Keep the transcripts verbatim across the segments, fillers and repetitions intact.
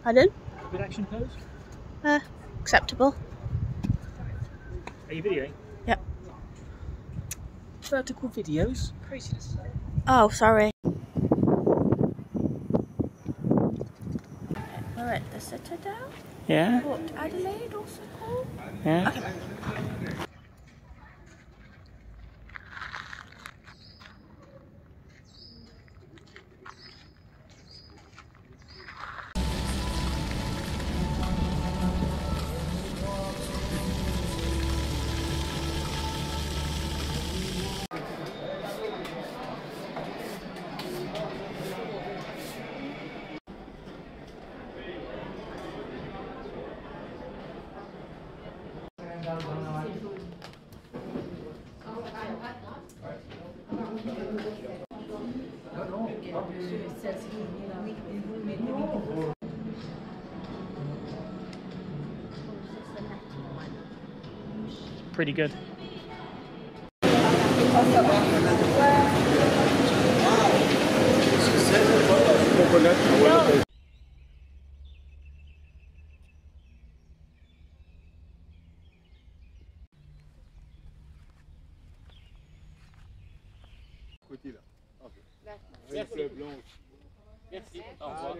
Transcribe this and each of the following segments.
Pardon? Good action pose? Uh, acceptable. Are you videoing? Yep. Vertical videos? Craziness. Oh, sorry. We're at the Citadel? Yeah? Port Adelaide also called? Yeah? Okay. Pretty good. Merci. Merci. Au revoir.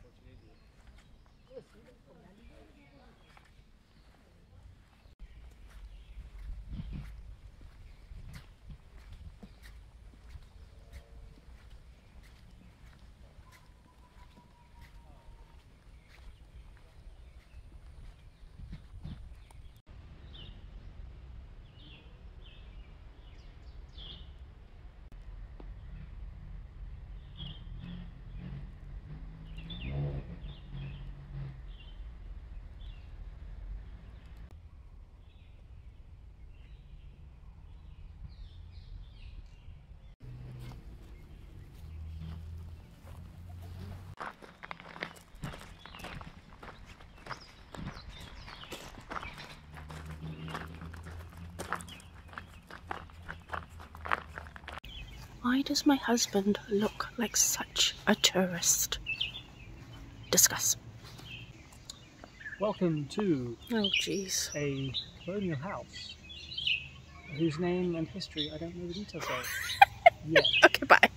Why does my husband look like such a tourist? Discuss. Welcome to Oh, jeez. a colonial house whose name and history I don't know the details of yet. Okay, bye.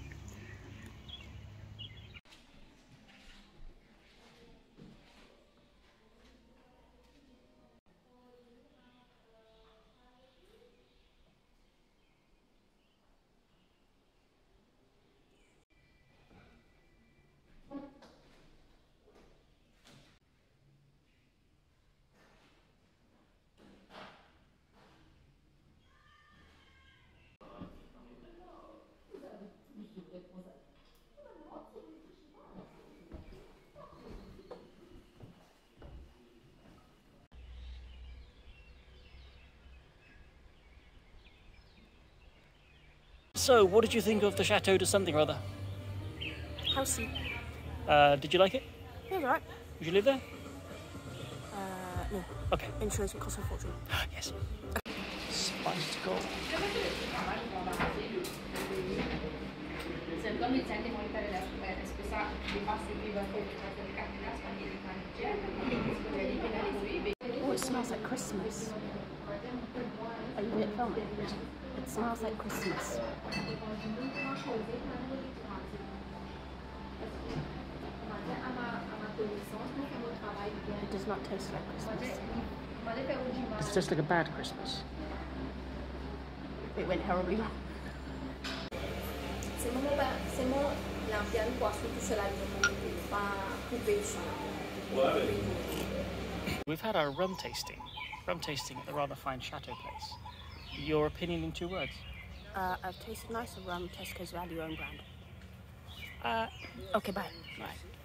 So, what did you think of the Chateau de something or other? Housey. Uh, did you like it? Yeah, right. Would you live there? Uh, no. Okay. Insurance will cost a fortune. Yes. Spiced gold. Oh, it smells like Christmas. Are you good at filming? It smells like Christmas. It does not taste like Christmas. It's just like a bad Christmas. It went horribly wrong. C'est vraiment pas, c'est vraiment l'ambiance pour surtout sur la vie, pas couper sur. We've had our rum tasting. Rum tasting at the rather fine chateau place. Your opinion in two words? Uh, I've tasted nicer rum, Tesco's value own brand. Uh, Okay, bye. right.